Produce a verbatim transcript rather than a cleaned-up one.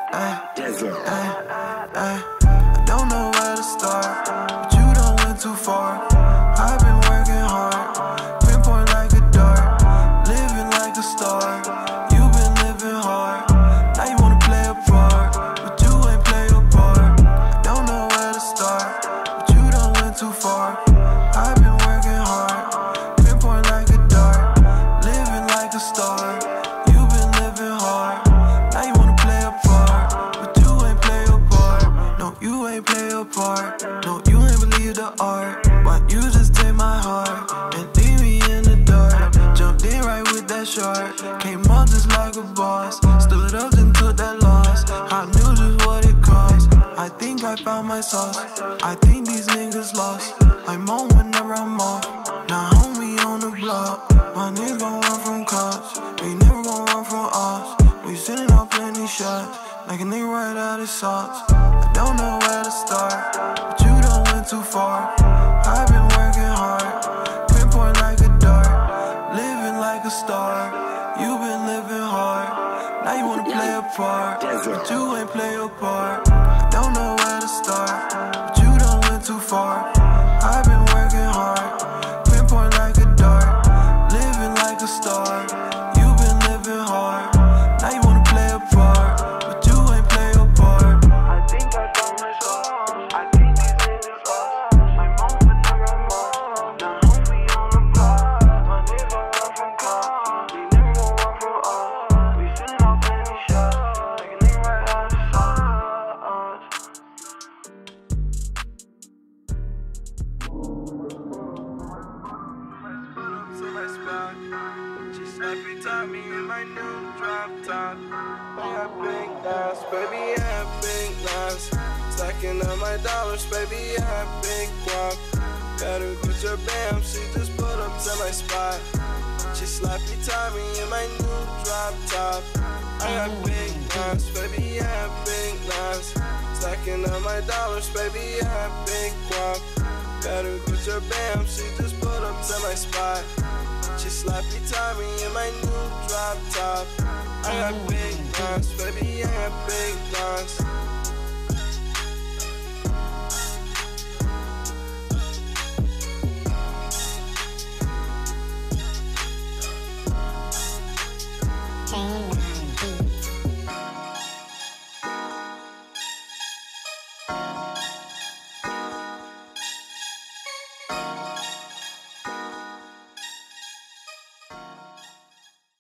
I don't know where to start, but you done went too far. I've been working hard, pinpoint like a dart, living like a star. You've been living hard, now you wanna play a part, but you ain't play your part. I don't know where to start, but you done went too far. I've been working hard, pinpoint like a dart, living like a star. You've been living hard, now you wanna play a part, but you ain't play your part. No, you ain't play your part. No, you ain't believe the art. Why you just take my heart and leave me in the dark? Jumped in right with that short, came up just like a boss. Stood up and took that loss. I knew just what it cost. I think I found my sauce. I think these niggas lost. I'm on whenever I'm off. Now homie on the block. My niggas gon' run from cops. We never gon' run from us. We sitting on plenty shots, like a nigga right out of socks. I don't know where to start, but you done went too far. I've been working hard, pinpoint like a dart, living like a star. You've been living hard, now you wanna play a part, but you ain't play your part. I don't know where to start, but you done went too far. I've been working hard, pinpoint like a dart, living like a star. You've been living hard, now you wanna play a part, but you ain't play your part. I think I found my soul. I think these niggas lost. I'm on whenever I'm off. Now homie on the block. My niggas gon' run from cops. We never gon' run from us. We sitting on plenty shots, like a nigga right out of sauce. She slappy taught me in my new drop top. I got big ass, baby, I have big ass. Stacking up my dollars, baby, I have big guap. Better get your bam, she just put up to my spot. She slappy taught me in my new drop top. I got big ass, baby, I have big ass. Stacking up my dollars, baby, I have big guap. Better get your bam, she just put up to my spot. She slappy taught me in my new drop top. I got big ass, baby, I have big ass.